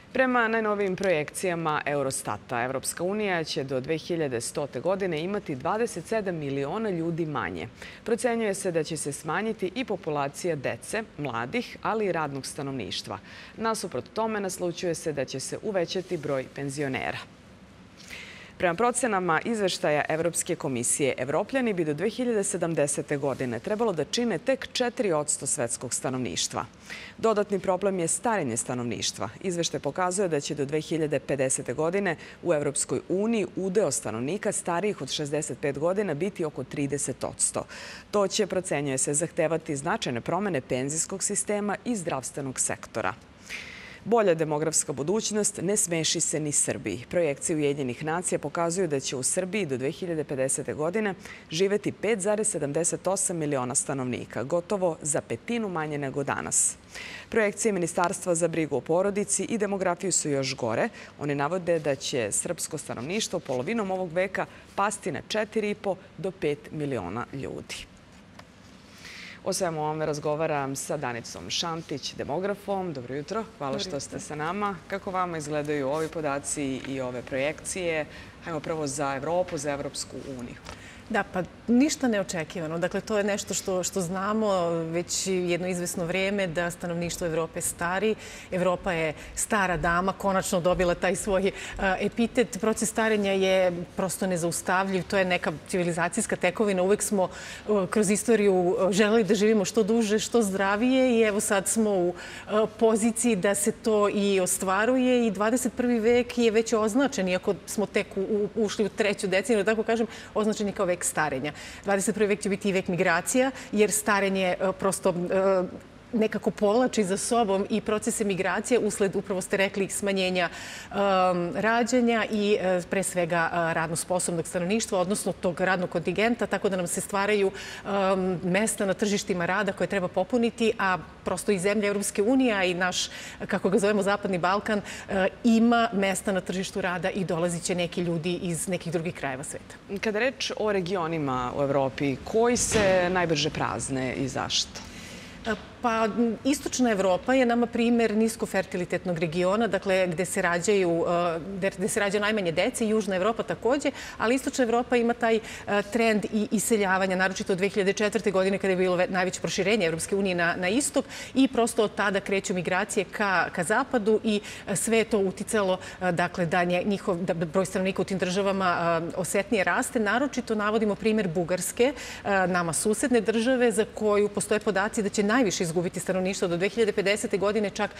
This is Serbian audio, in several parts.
Prema najnovijim projekcijama Eurostata, Evropska unija će do 2100. godine imati 27 miliona ljudi manje. Procenjuje se da će se smanjiti i populacija dece, mladih, ali i radnog stanovništva. Nasuprot tome, naslućuje se da će se uvećati broj penzionera. Prema procenama izveštaja Evropske komisije, Evropljani bi do 2070. godine trebalo da čine tek 4% svetskog stanovništva. Dodatni problem je starenje stanovništva. Izveštaj pokazuje da će do 2050. godine u Evropskoj uniji udeo stanovnika starijih od 65 godina biti oko 30%. To će, procenjuje se, zahtevati značajne promene penzijskog sistema i zdravstvenog sektora. Bolja demografska budućnost ne smeši se ni Srbiji. Projekcije Ujedinjenih nacija pokazuju da će u Srbiji do 2050. godine živeti 5,78 miliona stanovnika, gotovo za petinu manje nego danas. Projekcije Ministarstva za brigu o porodici i demografiju su još gore. Oni navode da će srpsko stanovništvo polovinom ovog veka pasti na 4,5 do 5 miliona ljudi. O svemu ovome razgovaram sa Danicom Šantić, demografom. Dobro jutro, hvala što ste sa nama. Kako vama izgledaju ovi podaci i ove projekcije? Hajmo prvo za Evropu, za Evropsku uniju. Da, pa ništa neočekivano. Dakle, to je nešto što znamo već jedno izvesno vrijeme, da stanovništvo Evrope stari. Evropa je stara dama, konačno dobila taj svoj epitet. Proces starenja je prosto nezaustavljiv. To je neka civilizacijska tekovina. Uvek smo kroz istoriju želeli da živimo što duže, što zdravije i evo sad smo u poziciji da se to i ostvaruje i 21. vek je već označen, iako smo tek ušli u treću deceniju, da tako kažem, označen je kao vek starenja. 21. vek će biti i vek migracija, jer starenje prosto nekako povlači za sobom i procese migracije usled, upravo ste rekli, smanjenja rađanja i pre svega radno sposobnog stanovništva, odnosno tog radnog kontingenta, tako da nam se stvaraju mesta na tržištima rada koje treba popuniti, a prosto i zemlja Evropske unije, a i naš, kako ga zovemo, Zapadni Balkan, ima mesta na tržištu rada i dolazit će neki ljudi iz nekih drugih krajeva sveta. Kada reč o regionima u Evropi, koji se najbrže prazne i zašto? Pa, istočna Evropa je nama primjer niskofertilitetnog regiona, dakle, gde se rađa najmanje dece, južna Evropa takođe, ali istočna Evropa ima taj trend i iseljavanja, naročito od 2004. godine kada je bilo najveće proširenje Evropske unije na istok i prosto od tada kreću migracije ka zapadu i sve je to uticalo, dakle, da broj stanovnika u tim državama osetnije raste. Naročito navodimo primjer Bugarske, nama susedne države, za koju postoje podaci da će najviše izgubiti stanovništvo do 2050. godine, čak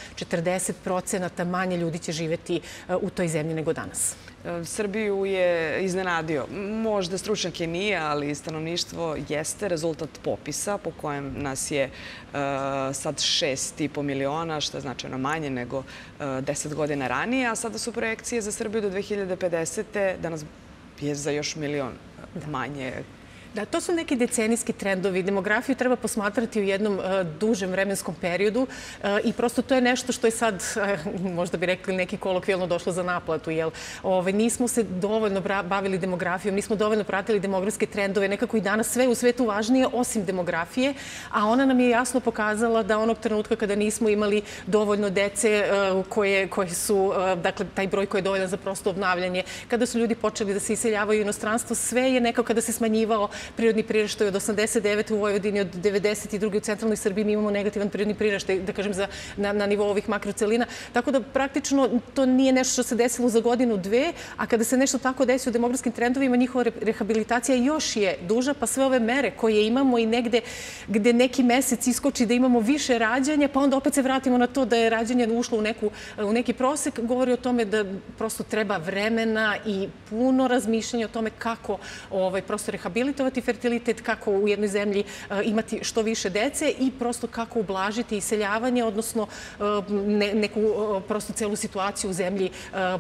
40% manje ljudi će živeti u toj zemlji nego danas. Srbiju je iznenadio. Možda stručnjake nije, ali stanovništvo jeste rezultat popisa po kojem nas je sad 6,5 miliona, što je značajno manje nego 10 godina ranije, a sada su projekcije za Srbiju do 2050. da nas je za još milion manje. Da, to su neki decenijski trendovi. Demografiju treba posmatrati u jednom dužem vremenskom periodu i prosto to je nešto što je sad, možda bi rekli neki kolokvijalno, došlo za naplatu. Nismo se dovoljno bavili demografijom, nismo dovoljno pratili demografske trendove. Nekako i danas sve u svetu važnije osim demografije, a ona nam je jasno pokazala da onog trenutka kada nismo imali dovoljno dece koje su, dakle, taj broj koji je dovoljan za prosto obnavljanje, kada su ljudi počeli da se iseljavaju u inostranstvo, sve je nekako kada se smanjivao prirodni priraštaj od 89. u Vojvodini, od 92. u centralnoj Srbiji mi imamo negativan prirodni priraštaj, da kažem, na nivou ovih makrocelina. Tako da praktično to nije nešto što se desilo za godinu, dve, a kada se nešto tako desi u demografskim trendovima, njihova rehabilitacija još je duža, pa sve ove mere koje imamo i negde gde neki mesec iskoči da imamo više rađanja, pa onda opet se vratimo na to da je rađanje ušlo u neki prosek, govori o tome da prosto treba vremena i puno razmišljanja o tome kako prosto rehabilitovati fertilitet, kako u jednoj zemlji imati što više dece i prosto kako ublažiti iseljavanje, odnosno neku prosto celu situaciju u zemlji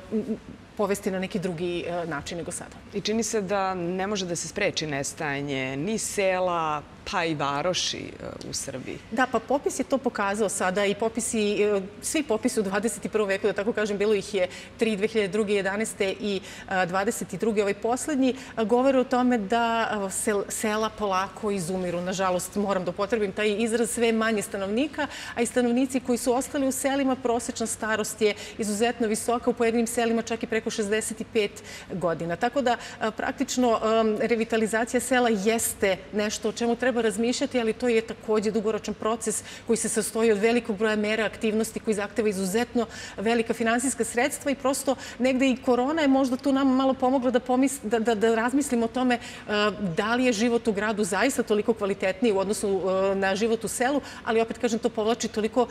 povesti na neki drugi način nego sada. I čini se da ne može da se spreči nestajanje ni sela, pa i varoši u Srbiji. Da, pa popis je to pokazao sada i svi popisi u 21. veku, da tako kažem, bilo ih je 3, 2002. 11. i 22. ovaj poslednji, govore o tome da sela polako izumiru. Nažalost, moram da upotrebim taj izraz, sve manje stanovnika, a i stanovnici koji su ostali u selima, prosečna starost je izuzetno visoka, u pojedinim selima čak i preko 65 godina. Tako da, praktično, revitalizacija sela jeste nešto o čemu treba razmišljati, ali to je takođe dugoročan proces koji se sastoji od velikog broja mera aktivnosti koji zahteva izuzetno velika finansijska sredstva i prosto negde i korona je možda tu nam malo pomogla da razmislimo o tome da li je život u gradu zaista toliko kvalitetniji u odnosu na život u selu, ali opet kažem, to povlači toliko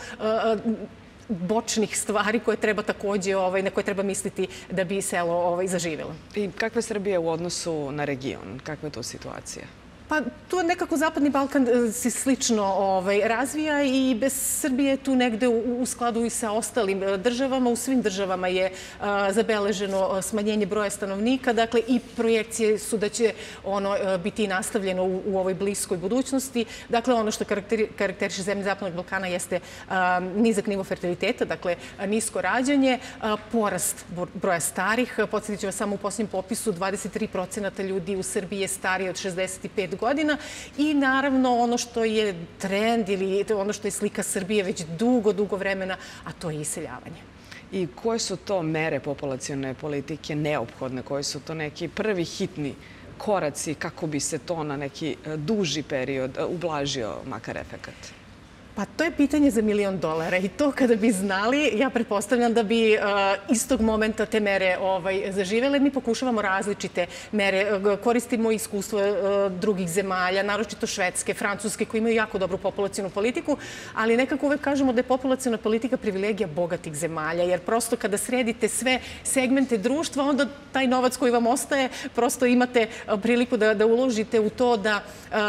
bočnih stvari koje treba takođe, na koje treba misliti da bi selo zaživelo. I kakva je Srbija u odnosu na region? Kakva je to situacija? Pa tu nekako Zapadni Balkan se slično razvija i bez Srbije tu negde u skladu i sa ostalim državama. U svim državama je zabeleženo smanjenje broja stanovnika, dakle i projekcije su da će ono biti nastavljeno u ovoj bliskoj budućnosti. Dakle, ono što karakteriše zemlje Zapadnog Balkana jeste nizak nivo fertiliteta, dakle nisko rađanje, porast broja starih. Podsjetit ću vas samo u posljednjem popisu, 23% ljudi u Srbiji je starije od 65 godina i naravno ono što je trend ili ono što je slika Srbije već dugo vremena, a to je iseljavanje. I koje su to mere populacione politike neophodne? Koji su to neki prvi hitni koraci kako bi se to na neki duži period ublažio makar efekat? Pa to je pitanje za $1 milion i to kada bi znali, ja pretpostavljam da bi istog momenta te mere zaživele. Mi pokušavamo različite mere, koristimo iskustvo drugih zemalja, naročito Švedske, Francuske, koji imaju jako dobru populacionu politiku, ali nekako uvek kažemo da je populaciona politika privilegija bogatih zemalja, jer prosto kada sredite sve segmente društva, onda taj novac koji vam ostaje, prosto imate priliku da uložite u to da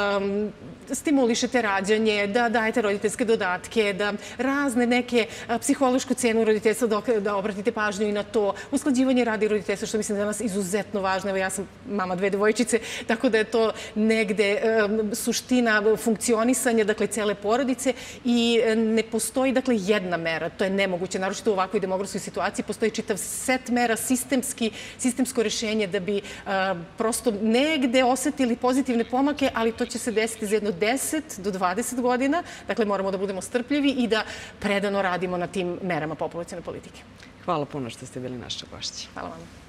stimulišete rađanje, da dajete roditeljske dodatke, da razne neke psihološku cenu roditeljstva, da obratite pažnju i na to, usklađivanje rada i roditeljstva, što mislim da je danas izuzetno važno. Evo, ja sam mama 2 devojčice, tako da je to negde suština funkcionisanja, dakle, cele porodice i ne postoji, dakle, jedna mera. To je nemoguće, naročito u ovakvoj demografskoj situaciji. Postoji čitav set mera, sistemsko rešenje da bi prosto negde osetili pozitivne pomake, ali to će se desiti za jedno 10 do 20 godina. Dakle, moramo da budemo strpljivi i da predano radimo na tim merama populacione politike. Hvala puno što ste bili naša gošća. Hvala vam.